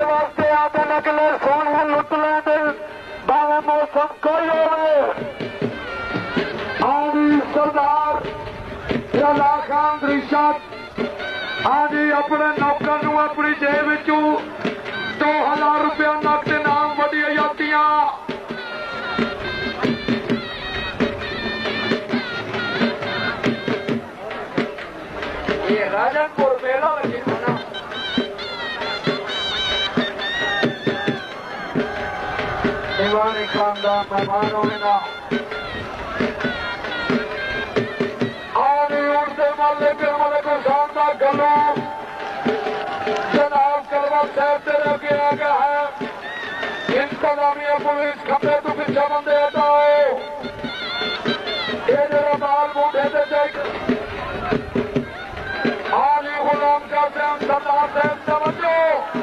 वास्ते आते निकले सोने लुट लेंदे भावे मौसम कोई होवे। आदि सरदार रजा खान रिशद आदि अपने नौकर नूं अपनी जेब विचों 2000 रुपया नकद इनाम वड्डियां जातियां। ये राजनपुर मेला लगी होना दीवानी खानदान मेहमानों में ना आने उड़ते मालिक मलिक हुसैन का गलो जनाब कलवा साहब से लगे आ गया है। इंतजामिया पुलिस खंबे तो पीछे बंदे हटाओ। ये जरा बाल बूढ़े से देख आली गुलाम का सैम सरदार साहब समझो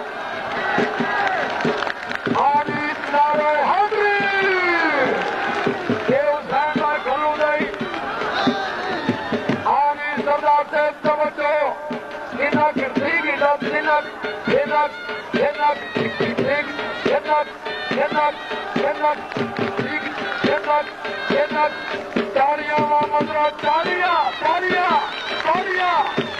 आली नारे हाजरी ये हुसैन का गलू नहीं आली सरदार साहब समझो इनक ठीक इनक इनक इनक इनक ठीक इनक इनक इनक ठीक इनक इनक तालियां व मदरा तालियां तालियां तालियां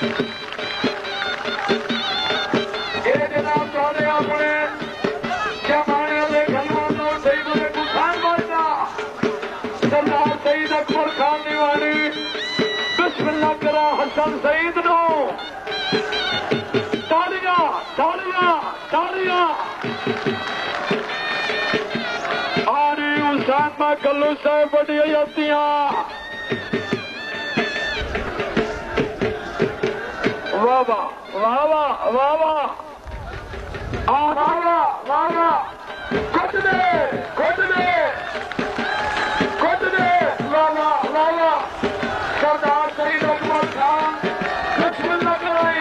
ये जनाब ताले अपने जमाने के गलवान और सईद हुसैन बनना सरदार सईद अकबर खान दीवानी बिस्मिल्लाह करा हसन सईद नो तालियां तालियां तालियां आरी हुसैन में गल्लू साहब बड़ी जातियां वाह वाह वाह वाह वाह वाह वाह वाह वाह कुछ दे वाह वाह वाह वाह सरदार सईद अकबर खान बिस्मिल्लाह कराई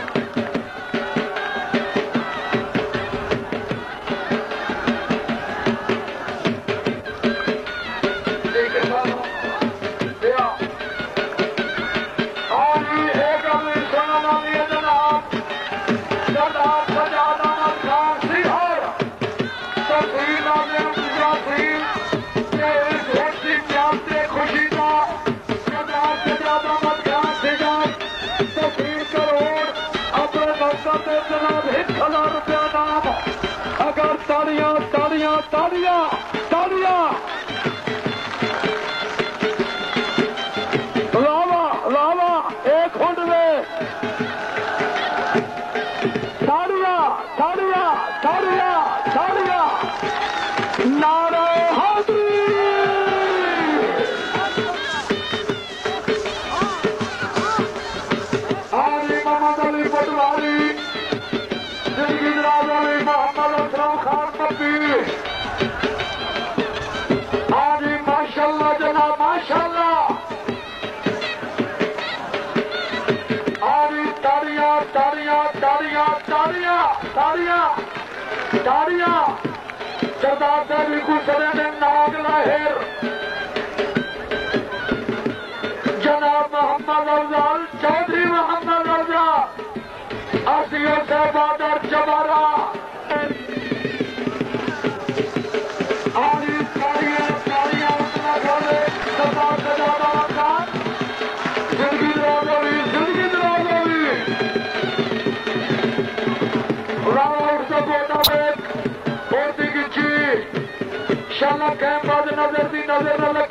अगर तालियां तालियां तालियां तालियां लावा लावा एक हुंड में तालियां तालियां तालियां तालियां नारे हाजरी आली मोहम्मद अली पटवारी मोहम्मद असलम खान पप्पी आजी माशाल्लाह जनाब माशाल्लाह आजी तालियां तालियां तालियां तालियां तालियां तालियां सरदार साहब गुजरे ने नाग लाहिर जनाब मोहम्मद अफजल चौधरी मोहम्मद अफजल आसिया साहबादर जमारा आली तालियां तालियां अपना खोले सरदार सजादा खान जिंदगी दराज होगी राउंड से बोटा में बोलती की ची शाला कैम बाद नजर दी नजर न